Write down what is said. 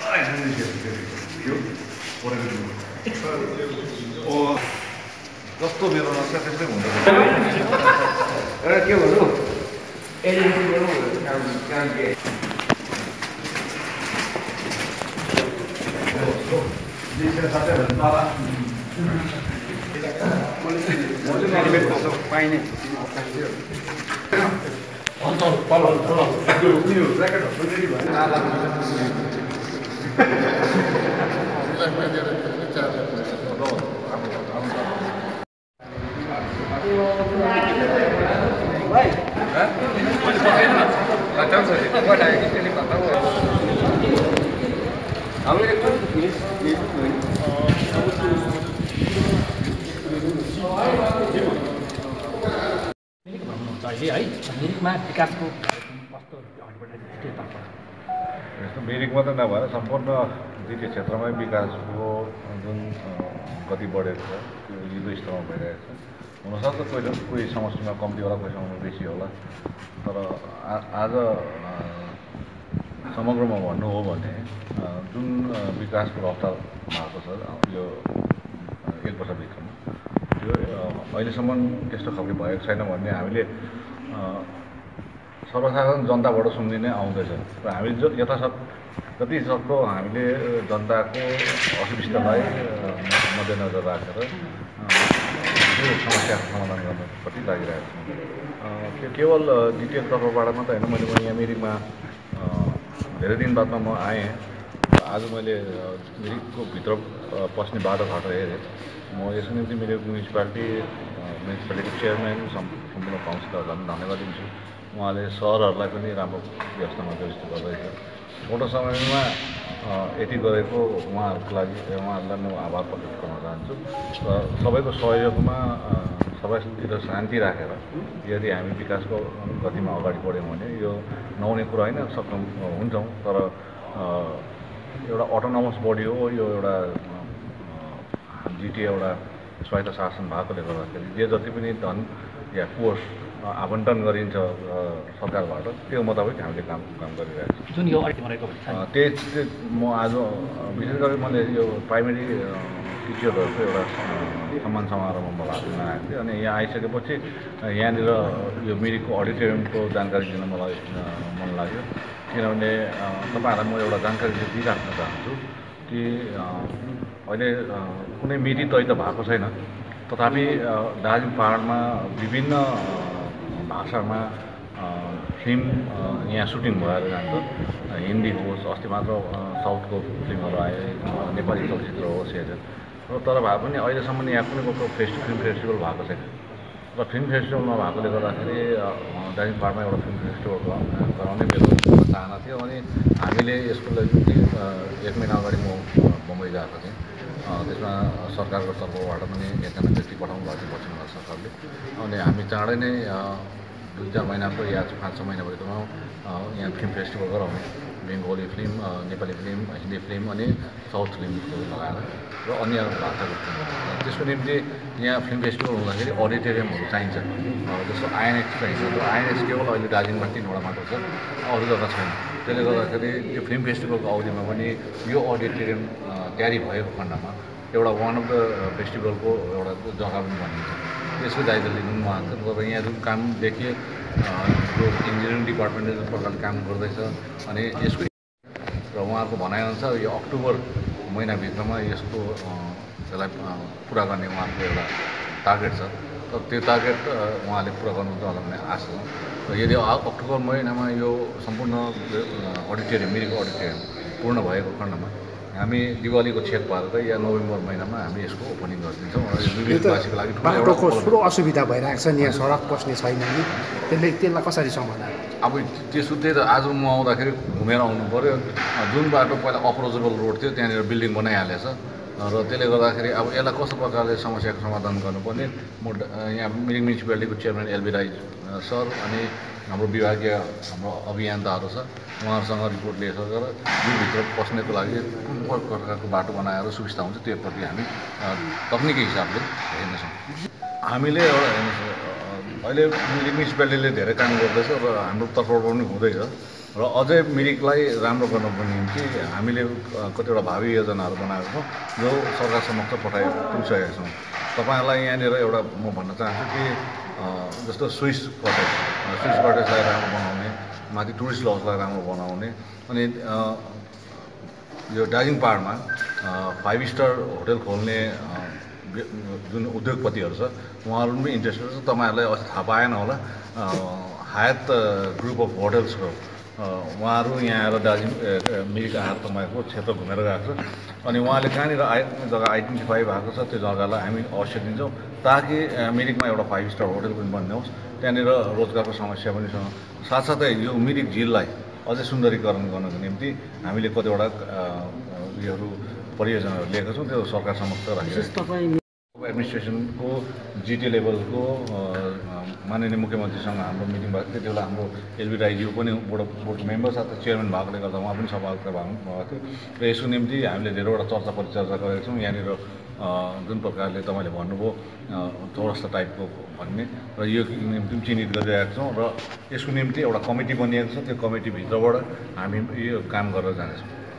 जस्तो मेरो नक्सा त्यस्तै हुन्छ एउटा के भन्नु एजेन्सीबाट काम के पाइने मिरिकमा विकासको मिरिक मात्रै नभएर सम्पूर्ण जिटिए क्षेत्रमै विकासको जुन गति बढेको छ त्यो युद्ध स्तरमा भइरहेको छ। हुनसक्छ कोही समष्टिमा कम्ती होला, कोही समयमा बेसी होला, तर आज समग्रमा भन्नु हो भने जुन विकासको रफ्तार भएको छ यो 1 वर्षभित्रमा त्यो अहिलेसम्म त्यस्तो खालको भएको छैन भन्ने हामीले सर्वसाधारण जनताबाट सुन्ने नै आउँदैछ र हामी यथासाथ जति सक्दो हामीले जनताको असुविस्तालाई मध्यनजर राखेर त्यो समस्याको समाधान गर्नपट्टि लागिरहेको छौँ। त्यो केवल जिटिए तर्फबाट मात्रै होइन, मैले यहाँ मिरिकमा धेरै दिन बादमा म आएँ। आज मैले मिरिकको भित्र पस्ने बाटोघाटो हेरेँ। म यसको निम्ति मिरिक म्युनिसिपालिटीको चेयरम्यान सम्पूर्ण काउन्सिलरहरूलाई पनि धन्यवाद दिन्छु। उहाँले सहरहरूलाई पनि राम्रो व्यवस्थामा व्यवस्थित गर्दैछ। छोटो समयमा यति गरेको उहाँहरूको लागि उहाँहरूलाई म आभार प्रकट गर्न चाहन्छु र सबैको सहयोगमा सबैतिर शान्ति राखेर यदि हामी विकासको गतिमा अगाडि बढ्यौँ भने यो नहुने कुरा होइन, सक्षम हुन्छौँ। तर एउटा अटोनोमस बडी हो यो, एउटा जिटिए एउटा स्वायत्त शासन भएकोले गर्दाखेरि जे जति पनि धन या कोष आवन्टन गरिन्छ सरकारबाट त्यो मुताबिक हामीले काम गरिरहेको छौँ। जुन यो अडिटमा रहेको त्यही म आज विशेष गरी मैले यो प्राइमेरी टिचरहरूको एउटा सम्मान समारोहमा भाग लिन आएको थिएँ अनि यहाँ आइसकेपछि यहाँनिर यो मिरिकको अडिटोरियमको जानकारी दिन मलाई मन लाग्यो। किनभने तपाईँहरूलाई म एउटा जानकारी दिइराख्न चाहन्छु कि अहिले कुनै मिति तय त भएको छैन, तथापि दार्जिलिङ पहाडमा विभिन्न भाषामा फिल्म यहाँ सुटिङ भएर जान्छ। हिन्दी होस्, अस्ति मात्र साउथको फिल्महरू आए, नेपाली चलचित्र होस् हेरेर र तर भए पनि अहिलेसम्म यहाँ कुनै फिल्म फेस्टिभल भएको छैन र फिल्म फेस्टिभल नभएकोले गर्दाखेरि दार्जिलिङ पहाडमा एउटा फिल्म फेस्टिभल गराउने मेरो चाहना थियो। अनि हामीले यसको लागि 1 महिना अगाडि म बम्बई गएको थिएँ। त्यसमा सरकारको तर्फबाट पनि एकजना व्यक्ति पठाउनु भएको थियो पश्चिम बङ्गाल सरकारले। अनि हामी चाँडै नै 2-4 महिनाको या 5-6 महिनाभित्रमा यहाँ फिल्म फेस्टिभल गराउने, Bengali film, Nepali film, Hindi film अनि साउथ फिल्मको लगाएर र अन्य भाषाको फिल्म। त्यसको निम्ति यहाँ फिल्म फेस्टिभल हुँदाखेरि अडिटोरियमहरू चाहिन्छ। जस्तो आइएनएक्स चाहिन्छ। त्यो आइएनएक्स केवल अहिले दार्जिलिङमा 3वटा मात्र छ, अरू जग्गा छैन। त्यसले गर्दाखेरि यो फिल्म फेस्टिभलको अवधिमा पनि यो अडिटोरियम तयारी भएको खण्डमा एउटा वान अफ द फेस्टिभलको एउटा जग्गा पनि बनिन्छ। यसको जायजा लिनु पनि उहाँको तर यहाँ जुन काम देखिए जो इन्जिनियरिङ डिपार्टमेन्टले जुन प्रकारले काम गर्दैछ अनि यसको र उहाँको भनाइअनुसार यो अक्टोबर महिनाभित्रमा यसको यसलाई पुरा गर्ने उहाँको एउटा टार्गेट छ। तर त्यो टार्गेट उहाँले पुरा गर्नुहुन्छ होला भन्ने आशा छ। र यदि अक्टोबर महिनामा यो सम्पूर्ण अडिटोरियम मिरिकको अडिटोरियम पूर्ण भएको खण्डमा हामी दिवालीको छेक पारेर या नोभेम्बर महिनामा हामी यसको ओपनिङ गरिदिन्छौँ। मिरिकवासीको लागि बाटोको ठुलो असुविधा भइरहेको छ नि, यहाँ सडक पस्ने छैन नि, त्यसलाई कसरी समाधान? अब त्यही त आज म आउँदाखेरि घुमेर आउनु पऱ्यो। जुन बाटो पहिला अप्रोचेबल रोड थियो त्यहाँनिर बिल्डिङ बनाइहालेछ र त्यसले गर्दाखेरि अब यसलाई कस्तो प्रकारले समस्याको समाधान गर्नुपर्ने म यहाँ मिरिक म्युनिसिपालिटीको चेयरम्यान एलबी राई सर अनि हाम्रो विभागीय हाम्रो अभियन्ताहरू छ उहाँहरूसँग रिपोर्ट लिएर यो भित्र पस्नको लागि कुन प्रकारको बाटो बनाएर सुविस्ता हुन्छ त्योप्रति हामी तकनिकी हिसाबले हेर्नेछौँ। हामीले एउटा अहिले मिरिक म्युनिसिपालिटीले धेरै काम गर्दैछ र हाम्रो तर्फबाट पनि हुँदैछ। र अझै मिरिकलाई राम्रो गर्नको निम्ति हामीले कतिवटा भावी योजनाहरू बनाएको छौँ जो सरकार समक्ष पुगिसकेका छौँ। तपाईँहरूलाई यहाँनिर एउटा म भन्न चाहन्छु कि जस्तो स्विस कटेजलाई राम्रो बनाउने, माथि टुरिस्ट लजलाई राम्रो बनाउने, अनि यो दार्जिलिङ पहाडमा 5 स्टार होटल खोल्ने जुन उद्योगपतिहरू छ उहाँहरू पनि इन्ट्रेस्टेड छ। तपाईँहरूलाई अस्ति थाहा पाएन होला, हायत ग्रुप अफ होटल्सको उहाँहरू यहाँ आएर दार्जिलिङ मिरिक आएर तपाईँको क्षेत्र घुमेर गएको छ। अनि उहाँले कहाँनिर जग्गा आइडेन्टिफाई भएको छ त्यो जग्गालाई हामी अवश्य दिन्छौँ ताकि मिरिकमा एउटा 5 स्टार होटल पनि बन्ने होस्, त्यहाँनिर रोजगारको समस्या पनि छ। साथसाथै यो मिरिक झिललाई अझै सुन्दरीकरण गर्नको निम्ति हामीले कतिवटा उयोहरू परियोजनाहरू लिएका छौँ, त्यो सरकार समक्ष राखिरहेको छ। एडमिनिस्ट्रेसनको जिटी लेभलको माननीय मुख्यमन्त्रीसँग हाम्रो मिटिङ भएको थियो। त्यति बेला हाम्रो एलबी राईज्यू पनि बोर्ड मेम्बर साथै चेयरम्यान भएकोले गर्दा उहाँ पनि सभामुख भएको थियो। र यसको निम्ति हामीले धेरैवटा चर्चा परिचर्चा गरेका छौँ। यहाँनिर जुन प्रकारले तपाईँले भन्नुभयो चौरस्ता टाइपको भन्ने, र यो निम्ति पनि चिन्हित गरिरहेका छौँ र यसको निम्ति एउटा कमिटी बनिएको छ। त्यो कमिटीभित्रबाट हामी यो काम गरेर जानेछौँ।